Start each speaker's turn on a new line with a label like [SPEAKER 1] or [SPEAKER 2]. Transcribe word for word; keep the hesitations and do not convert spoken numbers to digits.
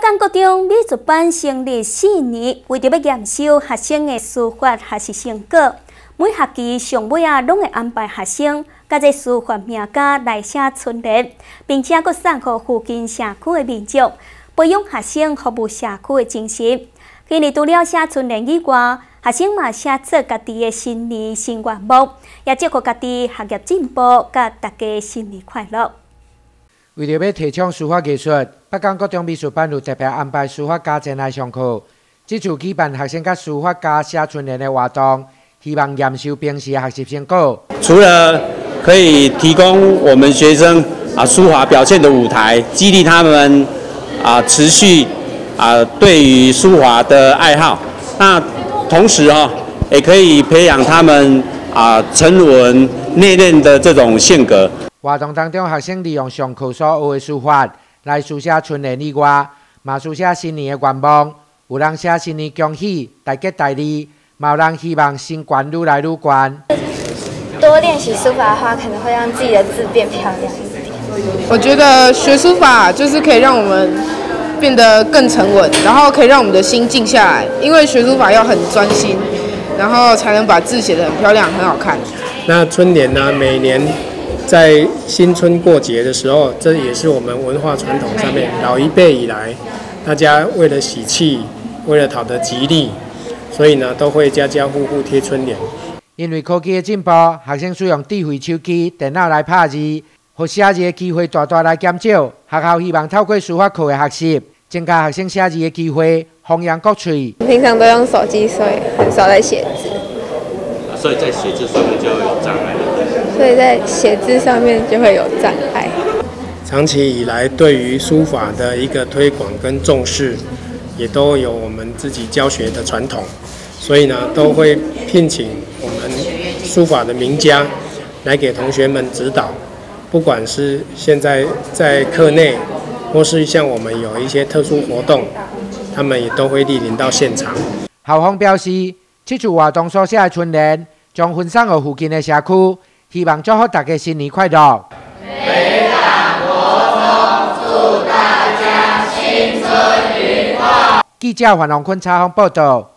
[SPEAKER 1] 港高中美术班成立四年，为着要验收学生的书法学习成果，每学期上尾啊，拢会安排学生甲这书法名家来写春联，并且佮送予附近社区的民众，培养学生服务社区的精神。今年除了写春联以外，学生嘛写出家己的新年新愿望，也祝福家己学业进步，甲大家新年快乐。
[SPEAKER 2] 为了要提倡书法艺术，北港高中美术班有特别安排书法家前来上课。这次举办学生甲书法家写春联的活动，希望验收平时学习成果。
[SPEAKER 3] 除了可以提供我们学生啊书法表现的舞台，激励他们啊持续啊对于书法的爱好，那同时啊也可以培养他们啊沉稳内敛的这种性格。
[SPEAKER 2] 活动当中，学生利用上课所学的书法来书写春联以外，嘛书写新年的愿望。有人写新年恭喜、大吉大利，嘛有人希望新冠愈来愈悬。
[SPEAKER 4] 多练习书法的话，可能会让自己的字变漂亮一点。
[SPEAKER 5] 我觉得学书法就是可以让我们变得更沉稳，然后可以让我们的心静下来。因为学书法要很专心，然后才能把字写得很漂亮、很好看。
[SPEAKER 6] 那春联呢，每年在新春过节的时候，这也是我们文化传统上面老一辈以来，大家为了喜气，为了讨得吉利，所以呢，都会家家户户贴春联。
[SPEAKER 2] 因为科技的进步，学生使用智慧手机、电脑来拍字，和写字的机会大大来减少。学校希望透过书法课的学习，增加学生写字的机会，弘扬国粹。
[SPEAKER 7] 平常都用手机，所以很少在写字。
[SPEAKER 3] 所以在写字上面就会有障碍。
[SPEAKER 7] 所以在写字上面就会有障碍。
[SPEAKER 6] 长期以来，对于书法的一个推广跟重视，也都有我们自己教学的传统，所以呢，都会聘请我们书法的名家来给同学们指导。不管是现在在课内，或是像我们有一些特殊活动，他们也都会莅临到现场。
[SPEAKER 2] 校方表示，这次活动所写的春联将分送到附近的社区，希望祝福大家新年快乐。
[SPEAKER 8] 北港国中祝大家新春愉快。
[SPEAKER 2] 记者黄龙坤采访报道。